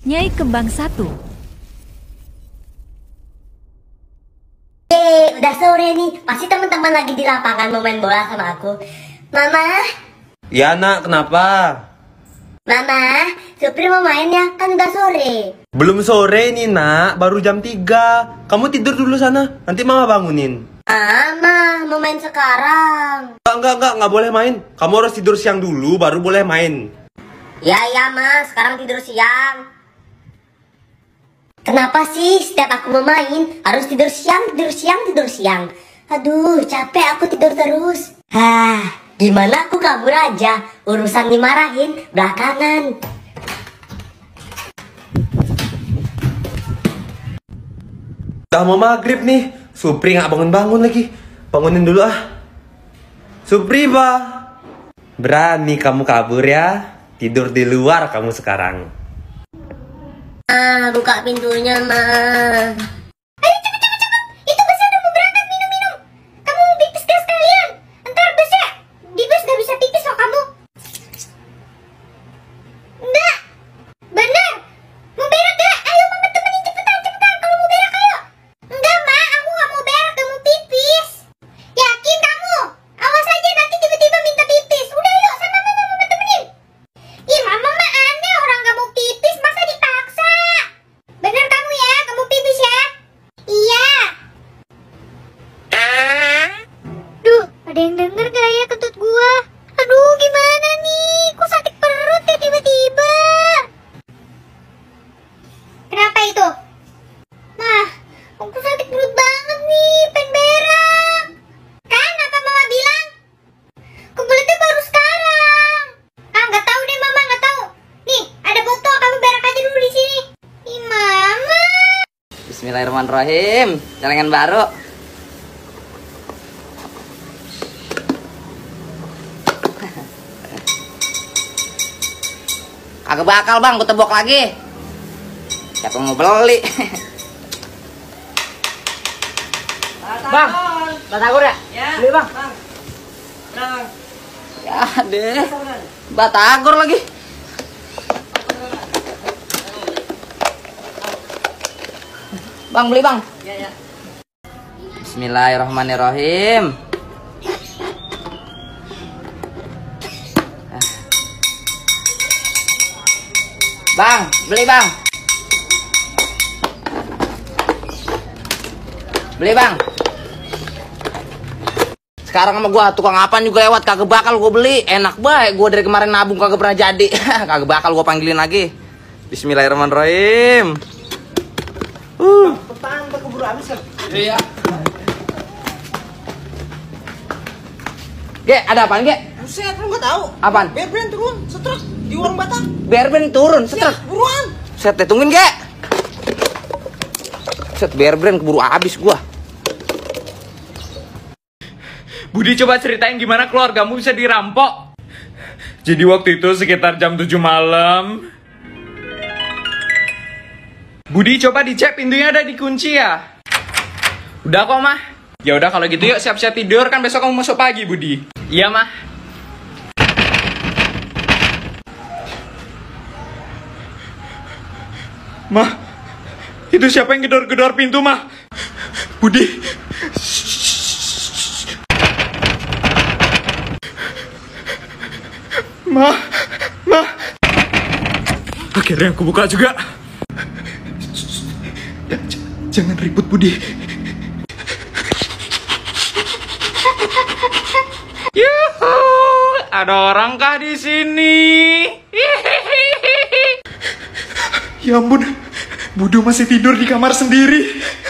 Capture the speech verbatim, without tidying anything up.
Nyai Kembang satu. Yeay, udah sore nih. Pasti teman-teman lagi di lapangan mau main bola sama aku. Mama. Ya nak, kenapa? Mama, Supri mau main ya, kan udah sore. Belum sore nih nak, baru jam tiga. Kamu tidur dulu sana, nanti mama bangunin. Ah, Ma, mau main sekarang. Enggak, enggak, enggak, enggak boleh main. Kamu harus tidur siang dulu, baru boleh main. Ya, ya, Ma, sekarang tidur siang. Kenapa sih setiap aku mau main, harus tidur siang, tidur siang, tidur siang? Aduh, capek aku tidur terus. Hah. Gimana aku kabur aja, urusan dimarahin belakangan. Udah mau maghrib nih, Supri nggak bangun-bangun lagi. Bangunin dulu ah. Supri, bah. Berani kamu kabur ya? Tidur di luar kamu sekarang. Ah, buka pintunya, Ma. Ayo cepet, cepet, cepet. Itu busnya udah mau berangkat, minum-minum. Kamu pipis gas sekalian. Ntar busnya di bus gak bisa pipis loh kamu. Enggak, bener. Mau berak gak? Ayo mama temenin cepetan, cepetan. Kalau mau berak ayo. Enggak, Ma, aku gak mau berak, gak mau pipis. Yakin kamu? Awas aja nanti tiba-tiba minta pipis. Udah yuk, sama mama, mama temenin. Ih, mama mah aneh, orang gak mau pipis masa dipaksa. Bener kamu ya, gak mau pipis ya? Iya. Duh, ada yang denger gak ya kentut gua? Aduh, gimana nih? Kok sakit perut ya tiba-tiba? Kenapa itu? Nah, aku sakit perut banget nih, pengen berak. Kan apa mama bilang? Kebeletnya baru sekarang. Ah, nggak tahu deh mama, nggak tahu. Nih, ada botol, kamu berak aja dulu di sini. Ih, mama. Bismillahirrahmanirrahim. Celengan baru. Kagak bakal bang, gue tebok lagi. Siapa mau beli? Bang, batagor ya? Ya. Beli bang. Bang. Ya deh. Batagor lagi. Bang, beli bang. Ya, ya. Bismillahirrahmanirrahim. Bang, beli bang. Beli bang. Sekarang sama gua tukang apaan juga lewat, kagak bakal gua beli. Enak baik gua dari kemarin nabung kagak pernah jadi. Kagak bakal gua panggilin lagi. Bismillahirrahmanirrahim. Uh. Petang keburu habis kan? Iya. Ge, ada apaan, Ge? Buset, lu nggak tahu? Apaan? Bear brand turun, setruk di warung Batak. Bearbrand turun, setruk. Ya, buruan. Set, deh, tungguin, Ge. Set, Bearbrand keburu habis gua. Budi, coba ceritain gimana keluargamu bisa dirampok. Jadi waktu itu sekitar jam tujuh malam. Budi, coba dicek pintunya ada dikunci ya? Udah kok, Mah. Ya udah kalau gitu yuk siap-siap tidur, kan besok kamu masuk pagi, Budi. Iya, Mah. Mah, itu siapa yang gedor-gedor pintu, Mah? Budi. Mah, Mah. Akhirnya aku buka juga. Jangan ribut, Budi. Yuhu, ada orang kah di sini? Ya ampun, Budu masih tidur di kamar sendiri.